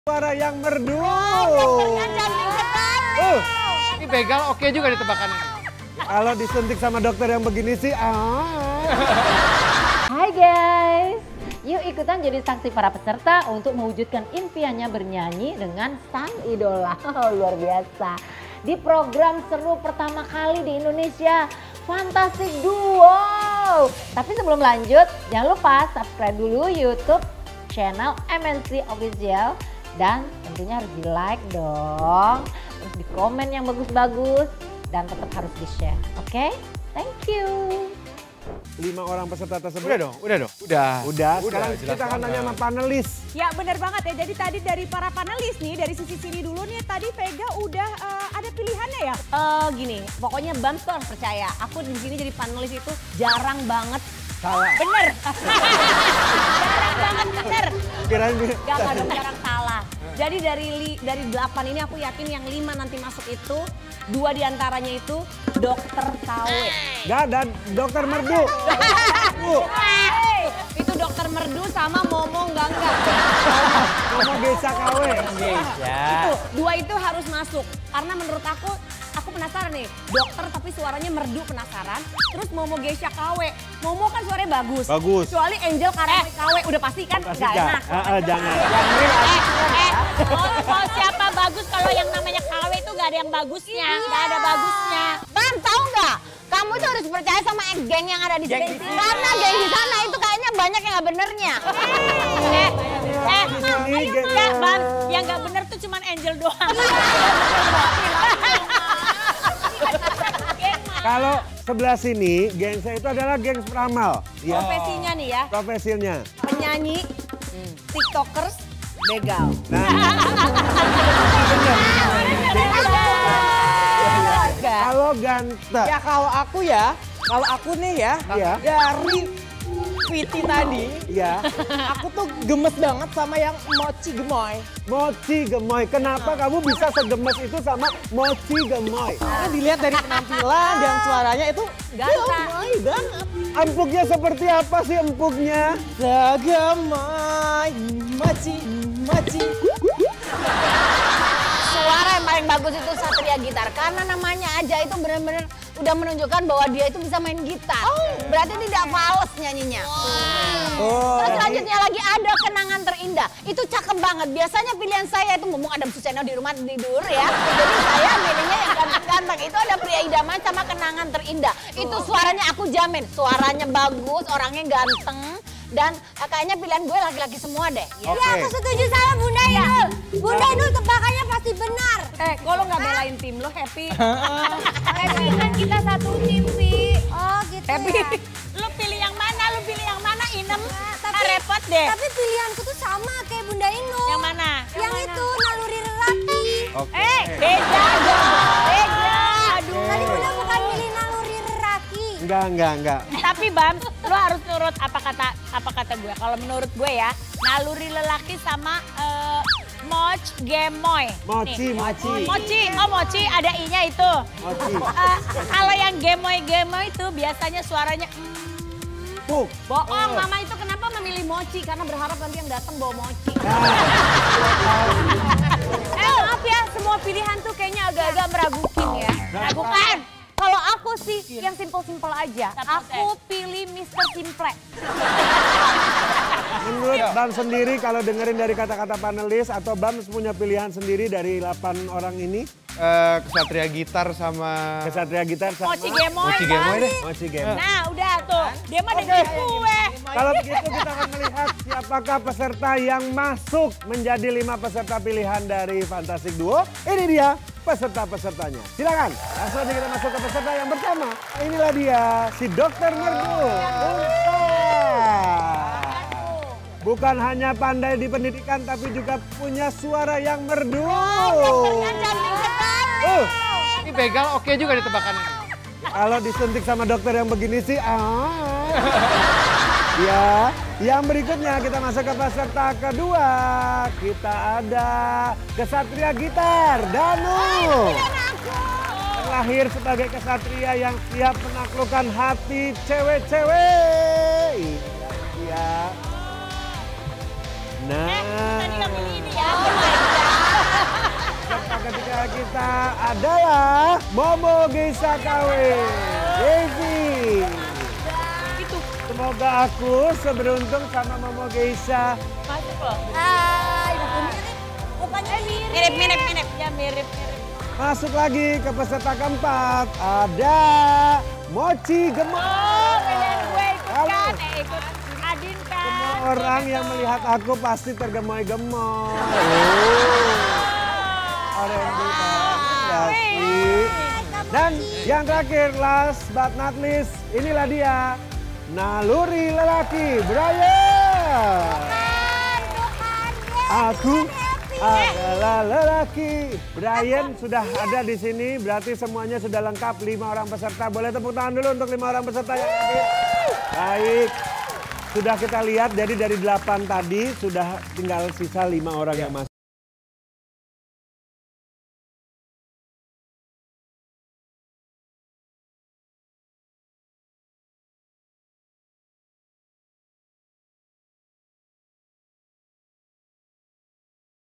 Suara yang merdu. Dokternya cantik sekali. Ini begal oke juga di tebakannya. Kalau disuntik sama dokter yang begini sih, Hai guys, yuk ikutan jadi saksi para peserta untuk mewujudkan impiannya bernyanyi dengan sang idola. Luar biasa. Di program seru pertama kali di Indonesia, Fantastic Duo. Tapi sebelum lanjut, jangan lupa subscribe dulu YouTube channel MNC Official. Dan tentunya harus di like dong, terus di komen yang bagus-bagus dan tetap harus di share, oke? Thank you. 5 orang peserta tersebut. Udah dong. Udah. Sekarang jelas kita akan banget. tanya sama panelis. Ya benar banget ya, jadi tadi dari para panelis nih, dari sisi sini dulu nih, tadi Vega udah ada pilihannya ya? Gini, pokoknya Bams tuh harus percaya. Aku di sini jadi panelis itu jarang banget. Salah. Bener. Jarang banget bener. Kirain Gak dong, jarang salah. Jadi dari 8 ini aku yakin yang 5 nanti masuk itu, 2 diantaranya itu dokter KW. Gak ada dokter merdu. Itu dokter merdu sama Momo enggak. Ngomong Gesa KW. Itu, 2 itu harus masuk. Karena menurut aku penasaran nih, dokter tapi suaranya merdu penasaran. Terus Momo Gesha KW, Momo kan suaranya bagus. Bagus. Kecuali Angel karena KW, udah pasti kan Pasti nggak gak? enak. Jangan. Mau siapa bagus kalau yang namanya KW itu gak ada yang bagusnya, gak ada bagusnya. Bang, tahu nggak? Kamu tuh harus percaya sama geng yang ada di sini. Karena geng di sana itu kayaknya banyak yang nggak benernya. Bang, yang gak bener tuh cuman Angel doang. Kalau sebelah sini, geng saya itu adalah geng peramal. Ya. Profesinya nih ya, Profesinya. penyanyi, tiktokers, begal. Kalau ganteng. Ya kalau aku nih ya, Iya. dari Viti tadi, Ya. aku tuh gemes banget sama yang Mochi Gemoy. Mochi Gemoy. Kenapa kamu bisa segemes itu sama Mochi Gemoy? Karena dilihat dari penampilan dan suaranya itu Ganteng. gemoy banget. Empuknya seperti apa sih empuknya? Segemoy, Mochi. Suara yang paling bagus itu Satria Gitar. Karena namanya aja itu benar-benar udah menunjukkan bahwa dia itu bisa main gitar. Berarti tidak fals nyanyinya. Terus selanjutnya lagi ada Kenangan Terindah. Itu cakep banget. Biasanya pilihan saya itu ngomong Adam Suseno di rumah tidur ya. Jadi saya milihnya yang ganteng-ganteng. Itu ada Pria Idaman sama Kenangan Terindah. Itu suaranya aku jamin. Suaranya bagus, orangnya ganteng. Dan kayaknya pilihan gue laki-laki semua deh. Oke. Ya aku setuju sama Bunda Inul. Bunda Inul tebakannya pasti benar. Kalau nggak belain tim lo happy. Happy kan kita satu tim, Vi. Oh gitu Happy. ya. Lu pilih yang mana? Inem? Tapi Repot deh. Tapi pilihanku tuh sama kayak Bunda Inul. Yang mana? Yang itu naluri lelaki. Beda dong. Beda. Aduh. Tadi Bunda bukan pilih naluri lelaki. Enggak. Tapi Bam, lo harus nurut apa kata gue. Kalau menurut gue ya, naluri lelaki sama Moch Gemoy. Mochi. Mochi ada I-nya itu. Mochi. Kalau yang Gemoy itu biasanya suaranya bohong. Mama itu kenapa memilih Mochi? Karena berharap nanti yang datang bawa Mochi. Maaf ya, semua pilihan tuh kayaknya agak-agak meragukan ya. Bukan. Kalau aku sih yang simple-simple aja. Aku pilih Mr. Simple. Menurut Bam sendiri kalau dengerin dari kata-kata panelis atau Bam punya pilihan sendiri dari 8 orang ini? Kesatria Gitar sama... Kesatria Gitar sama Mochi Gemoy. Mochi Gemoy deh. Mochi Gemoy. Nah udah tuh, dia mah dengan gue. Kalau begitu kita akan melihat siapakah peserta yang masuk menjadi 5 peserta pilihan dari Fantastic Duo. Ini dia peserta-pesertanya. Silakan, langsung aja kita masuk ke peserta yang pertama. Inilah dia, si Dokter Merdu. Bukan hanya pandai di pendidikan, tapi juga punya suara yang merdu. Dokternya cantik sekali. Ini begal oke juga di tebakannya. Kalau disuntik sama dokter yang begini sih, Ya, yang berikutnya kita masuk ke peserta kedua. Kita ada Kesatria Gitar, Danu. Terlahir sebagai kesatria yang siap menaklukkan hati cewek-cewek. Iya. Tadi nggak pilih ini ya. Peserta ketiga kita adalah Momo Geisha KW. Daisy. Itu. Semoga aku seberuntung sama Momo Geisha. Masuk loh. Ini mukanya mirip. Ya mirip. Masuk lagi ke peserta keempat. Ada Mochi Gemor. Pengen gue ikut Halo. kan? Ikut Adin kan? Semua orang yang melihat aku pasti tergemoy-gemoy. R&B ya sih. Dan yang terakhir, last but not least, inilah dia. Naluri lelaki, Brian. Aku adalah lelaki. Brian sudah ada di sini, berarti semuanya sudah lengkap. 5 orang peserta. Boleh tepuk tangan dulu untuk 5 orang peserta yang hadir. Baik. Sudah kita lihat, jadi dari 8 tadi sudah tinggal sisa 5 orang yang masuk.